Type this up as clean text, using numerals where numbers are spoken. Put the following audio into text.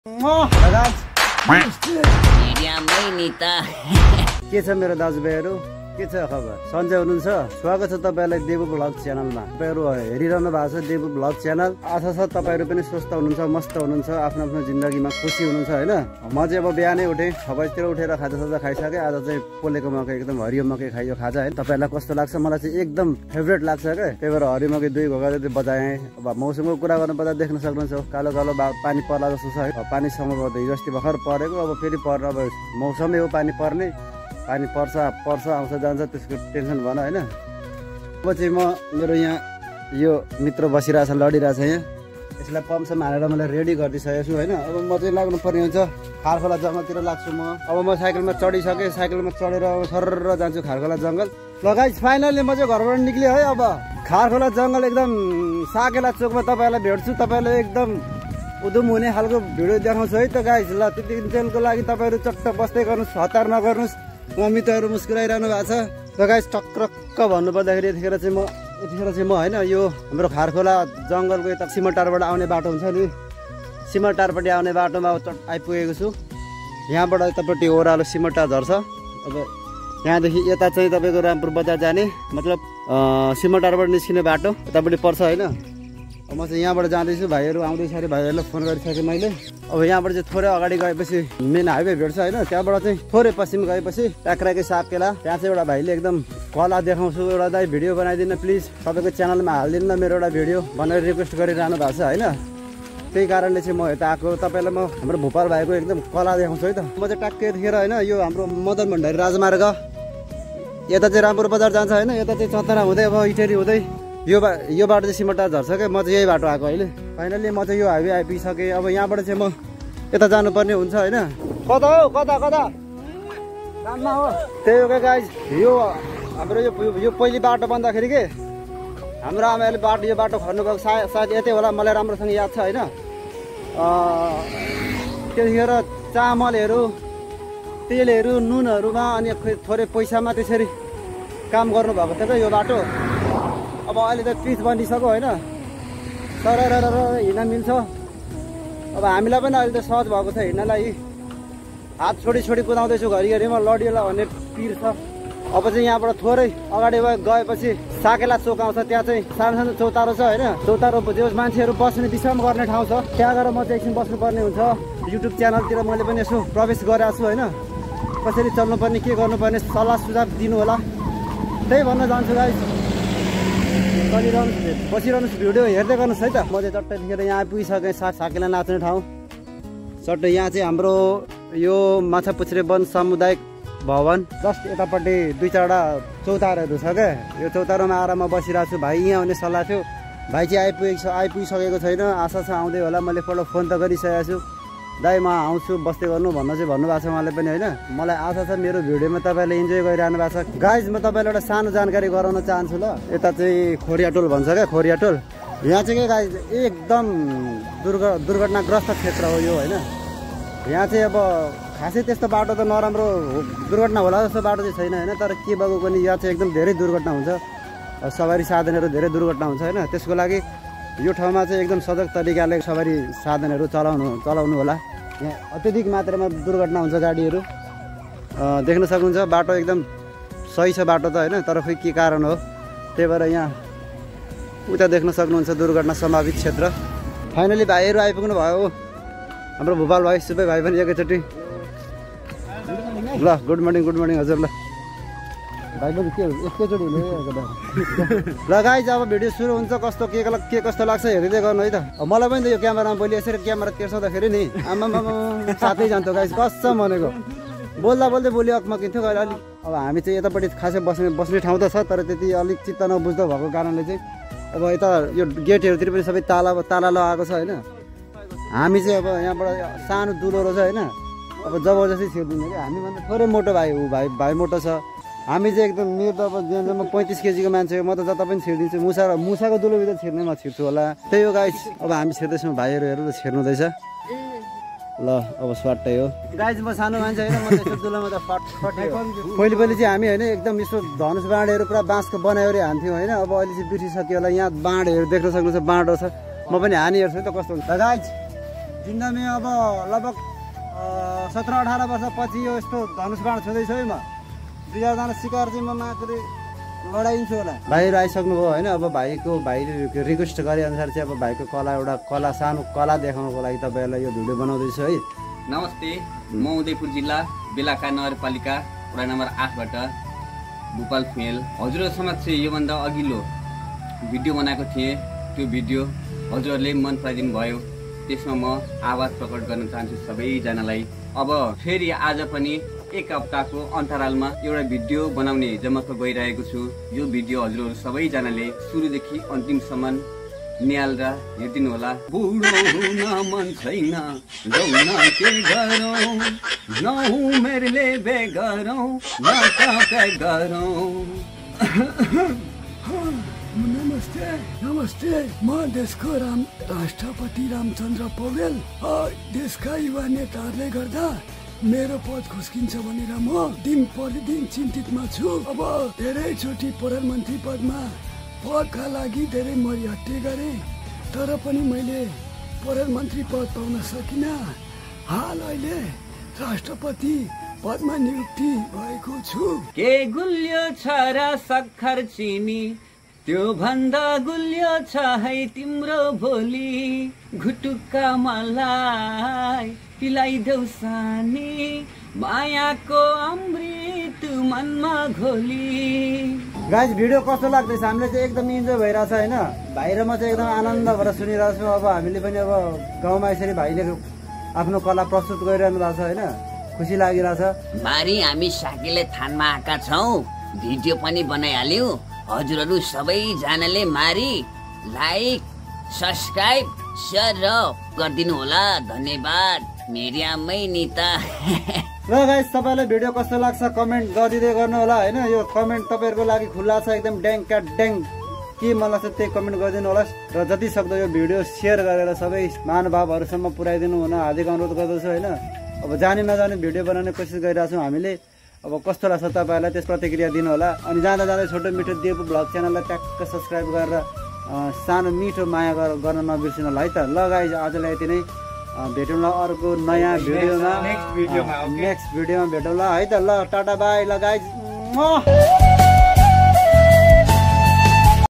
के छ मेरो दाजुभाइहरु के छ खबर सन्जय हुनुहुन्छ स्वागत छ तपाईहरुलाई देवु ब्लग च्यानलमा तपाईहरु हेरिरहनु भएको छ देवु ब्लग च्यानल आशा छ तपाईहरु पनि स्वस्थ हुनुहुन्छ मस्त हुनुहुन्छ आफ्नो आफ्नो जिन्दगीमा खुसी हुनुहुन्छ हैन म चाहिँ अब बिहानै उठे 6 बजेतिर उठेर खाजा खाइसके आज चाहिँ पोलेको मकै एकदम हरियो मकै खाइयो खाजा हैन तपाईहरुलाई कस्तो लाग्छ मलाई चाहिँ एकदम फेभरेट लाग्छ के त्यही भएर हरियो मकै 2 घोगा जति बजाए अब मौसमको कुरा गर्न पर्दा देख्न सक्नुहुन्छ कालो कालो पानी पर्ला जस्तो छ है पानी समग्र हिजोस्ति भर्खर परेको अब फेरि पर्न अब मौसमै हो पानी पर्ने पानी पर्छ आउँछ जान्छ त्यसको टेन्सन भएन हैन अब चाहिँ म मेरो यहाँ यो मित्र बसिरहेछ लडिरहेछ यहाँ यसलाई पम्पसम्म हालेर मलाई रेडी गरिदिसकेको छु हैन अब म चाहिँ लाग्नु पर्ने हुन्छ खारखोला जंगलतिर लाग्छु म अब म साइकलमा चढिसके साइकलमा चढेर सरर जान्छु खारखोला जंगल ल गाइस फाइनली म चाहिँ घरबाट निक्ले है अब खारखोला जंगल एकदम साकेला चोकमा तपाईहरुलाई भेट्छु तपाईहरुले एकदम उदुम हुने खालको भिडियो देखाउँछु है त गाइस ल त्यति दिनको लागि तपाईहरु चट्ट बस्दै गर्नुस् हतार नगर्नुस् मम्मीहरु मुस्कुराइरहनु भएको छ त गाइस टक्रक्क भन्नु पर्दाखेरि यतिखेर चाहिँ म हैन यो हाम्रो खारखोला जंगलको यता सिमटारबाट आउने बाटो हुन्छ नि सिमटारपट्टि आउने बाटोमा आइपुगेको छु यहाँबाट यतापट्टि ओह्रालो सिमटार झर्छ अब यहाँदेखि यता चाहिँ तपाईको रामपुर बजार जाने मतलब सिमटारबाट निस्किने बाटो यतापट्टि पर्छ हैन म चाहिँ यहाँबाट जाँदैछु भाइहरु आउँदैछ अरे भाइहरुलाई फोन गरिसके मैले अब यहाँबाट चाहिँ थोरै अगाडि गएपछि मेन हाइवे भेट्छ हैन त्यहाँबाट चाहिँ थोरै पश्चिम गएपछि टाक्राकै सापकेला त्यहाँ चाहिँ एउटा भाइले एकदम कला देखाउँछु एउटा दाइ भिडियो बनाइदिनु प्लिज तपाईको च्यानलमा हाल्दिनु न मेरो एउटा भिडियो भनेर रिक्वेस्ट गरिरहनु भएको छ हैन त्यही कारणले चाहिँ म यता आएको तपाईलाई म हाम्रो भोपाल भाइको एकदम कला देखाउँछु है त म चाहिँ टाक्कै यतिखेर हैन यो हाम्रो मदन भण्डारी राजमार्ग यता चाहिँ रामपुर बजार जान्छ हैन यता चाहिँ चतरा हुँदै अब इटेरी हुँदै यो बाटो चाहिँ सिमटार झर्छ क्या म चाहिँ यही बाटो आएको अहिले फाइनली म चाहिँ यो हाइवे आइपुगिसकेँ अब यहाँबाट चाहिँ म यता जानुपर्ने हुन्छ होइन कता हो कता काममा हो त्यही हो क्या गाइस यो हाम्रो यो पहिलो बाटो बन्दाखेरि के हाम्रो आमाले यो बाटो खर्नु गएको सायद यतै होला मलाई राम्रोसँग याद छ होइन त्यतिखेर चामलहरू तेलहरू नुनहरूमा अनि थोरै पैसामा त्यसरी काम गर्नुभएको थियो क्या यो बाटो अब अहिले त पिच बनिसक्यो होइन सरर हिँड्न मिल्छ अब हामीलाई पनि अहिले त सहज भएको छ हिँड्नलाई हात छोडी कुदाउँदैछु घरिघरिमा लडिएला भन्ने पिर छ अब चाहिँ यहाँबाट थोरै अगाडि गएपछि साकेला चोक आउँछ त्यहाँ चाहिँ सानो चौतारो छ होइन चौतारो जो मान्छेहरू बस्ने विश्राम गर्ने ठाउँ छ त्यहाँ गएर म चाहिँ एकछिन बस्नुपर्ने हुन्छ युट्युब च्यानलतिर मैले पनि यसो प्रवेश गरेको छु होइन कसरी चल्नुपर्ने के गर्नुपर्ने सल्लाह सुझाव दिनु होला त्यही भन्न चाहन्छु गाइस बसिरहनुहोस् भिडियो हेर्दै गर्नुहोस् है त म चाहिँ चट्टै देखेर यहाँ आइपुगिसकेँ साकेला नाच्ने ठाउँ चट्टै यहाँ चाहिँ हाम्रो यो माछापुच्छ्रे वन सामुदायिक भवन जस्ट यतापट्टि 2-4वटा चौतारोहरू छ क्या यो चौतारोमा आएर म बसिरहेको छु भाइ यहाँ आउने सल्लाह थियो भाइ चाहिँ आइपुगिसकेको छैन आशा छ आउँदै होला मैले एकपल्ट फोन त गरिसकेको छु दाइ म आउँछु बस्दै गर्नु भन्न चाहिँ भन्नुभएको छ उहाँले पनि होइन मलाई आशा छ मेरो भिडियोमा तपाईँले इन्जोय गरिरहनु भएको छ गाइज म तपाईँलाई एउटा सानो जानकारी गराउन चाहन्छु ल यता चाहिँ खोरियाटोल भन्छ क्या खोरियाटोल यहाँ चाहिँ के गाइज एकदम दुर्घटनाग्रस्त क्षेत्र हो यो होइन यहाँ चाहिँ अब खासै त्यस्तो बाटो त नराम्रो दुर्घटना होला जस्तो बाटो चाहिँ छैन होइन तर के भएको पनि यहाँ चाहिँ एकदम धेरै दुर्घटना हुन्छ सवारी साधनहरू धेरै दुर्घटना हुन्छ होइन त्यसको लागि यो ठाउँमा चाहिँ एकदम सजग तरिकाले सवारी साधनहरू चलाउनु होला यहाँ अत्यधिक मात्रामा दुर्घटना हुन्छ गाडीहरू देख्न सक्नुहुन्छ बाटो एकदम सही छ बाटो त होइन तर खै के कारण हो त्यही भएर यहाँ उता देख्न सक्नुहुन्छ दुर्घटना सम्भावित क्षेत्र फाइनली भाइहरू आइपुग्नु भयो हाम्रो भोपाल भाइ सुबै भाइ पनि एकैचोटि ल गुड मर्निङ हजुर ल भाइ पनि के एकैचोटि ल गाइज अब भिडियो सुरु हुन्छ कस्तो के कस्तो लाग्छ हेर्दै गर्नु है त मलाई पनि त यो क्यामेरामा पहिले यसरी क्यामेरा तेर्साउँदाखेरि नि आमामा साथै जान्छ गाइज कसम भनेको बोल्दा बोली अकमकिन्थ्यो अलिक अब हामी चाहिँ यतापट्टि खासै बस्ने ठाउँ त छ तर त्यति अलिक चित्त नबुझ्दो भएको कारणले चाहिँ अब यता यो गेटहरूतिर पनि सबै ताला लगाएको छ होइन हामी चाहिँ अब यहाँबाट सानो दुलोरो छ होइन अब जबरजस्ती छिर्दिनु क्या हामीभन्दा थोरै मोटो भाइ मोटो छ हामी चाहिँ एकदम मेरो त अब म 35 केजीको मान्छे हो म त जता पनि छिर्दिन्छु मुसाको दुलोभित्र छिर्ने म छिर्छु होला त्यही हो गाइस अब हामी छिर्दैछौँ भाइहरू हेरेर छिर्नुहुँदैछ ल अब स्वाटै हो गाइस म सानो मान्छे होइन म त्यस्तो दुलोमा त फट पहिले चाहिँ हामी होइन एकदम यस्तो धनुष बाँडेहरू पुरा बाँसको बनायो हान्थ्यौँ होइन अब अहिले चाहिँ बिर्सिसक्यो होला यहाँ बाँडेहरू देख्न सक्नुहुन्छ बाँडो छ म पनि हानी हेर्छु त कस्तो हुन्छ गाइस जिन्दमी अब लगभग 17-18 वर्षपछि यो यस्तो धनुष बाण छुँदैछु है म 2000 जना शिकार चाहिँ म मात्रै लडाइन्छु होला। भाइहरू आइसक्नुभयो होइन। अब भाइले रिक्वेस्ट गरे अनुसार चाहिँ अब भाइको कला एउटा सानो कला देखाउनको लागि तपाईँहरूलाई यो भिडियो बनाउँदैछु है। नमस्ते, म उदयपुर जिल्ला बेलाका नगरपालिका वडा नम्बर 8 बाट भूपाल फुमेल हजुरहरु समक्ष योभन्दा अघिल्लो भिडियो बनाएको थिएँ। त्यो भिडियो हजुरहरूले मन पराइदिनु भयो, त्यसमा म आभार प्रकट गर्न चाहन्छु सबैजनालाई। अब फेरि आज पनि एक हप्ताको अन्तरालमा एउटा भिडियो बनाउने जमक्क गइरहेको छु। यो भिडियो हजुरहरू सबैजनाले सुरुदेखि अन्तिमसम्म निहालेर हेरिदिनु होला। बुढो हुन मन छैन जाउन के गरौँ, नउमेरले बे गरौँ न पे गरौँ। नमस्ते, म देशको राष्ट्रपति रामचन्द्र पौडेल। देशका युवा नेताहरूले गर्दा मेरो पद खुस्किन्छ भनेर म दिन प्रतिदिन चिन्तितमा छु। अब धेरैचोटि प्रधानमन्त्री पदका लागि धेरै मरिहट्टे गरे, तर पनि मैले प्रधानमन्त्री पद पाउन सकिनँ। हाल अहिले राष्ट्रपति पदमा नियुक्ति भएको छु। के गुलियो छ र सक्खर चिनी, त्यो भन्दा गुलियो छ है तिम्रो भोलि। घुटुक्का मलाई पिलाइदेऊ सानी, मायाको अमृत मनमा घोली। गाइस भिडियो कस्तो लाग्दैछ? हामीले चाहिँ एकदम इन्जोय भइरहेछ होइन। भाइ र म चाहिँ एकदम आनन्द भएर सुनिरहेको छौँ। अब हामीले पनि अब गाउँमा यसरी भाइले आफ्नो कला प्रस्तुत गरिरहनु भएको छ होइन, खुसी लागिरहेछ। मारी हामी साकेले थानमा आएका छौँ, भिडियो पनि बनाइहाल्यौँ। हजुरहरू सबैजनाले मारी लाइक सब्सक्राइब शेयर गरिदिनु होला। धन्यवाद। मिडियामै नि त। ल गाइस तपाईलाई भिडियो कस्तो लाग्छ कमेन्ट गरिदिँदै गर्नु होला होइन। यो कमेन्ट तपाईँहरूको लागि खुल्ला छ एकदम, ड्याङ क्याट ड्याङ के मन लाग्छ त्यही कमेन्ट गरिदिनु होला। र जति सक्दो यो भिडियो सेयर गरेर सबै महानुभावहरूसम्म पुर्याइदिनु हुन हार्दिक अनुरोध गर्दछु होइन। अब जाने नजाने भिडियो बनाउने कोसिस गरिरहेछौँ हामीले। अब कस्तो लाग्छ तपाईँहरूलाई त्यस प्रतिक्रिया दिनु होला। अनि जाँदा जाँदै छोटो मिठो देवु भ्लग च्यानललाई ट्याक्क सब्सक्राइब गरेर सानो मिठो माया गर्न नबिर्सिनु होला है त। ल गाइस आजलाई यति नै, भेटौँला अर्को नयाँ भिडियोमा, नेक्स्ट भिडियोमा भेटौँला है त। ल टाटा बाई। ल गाइस।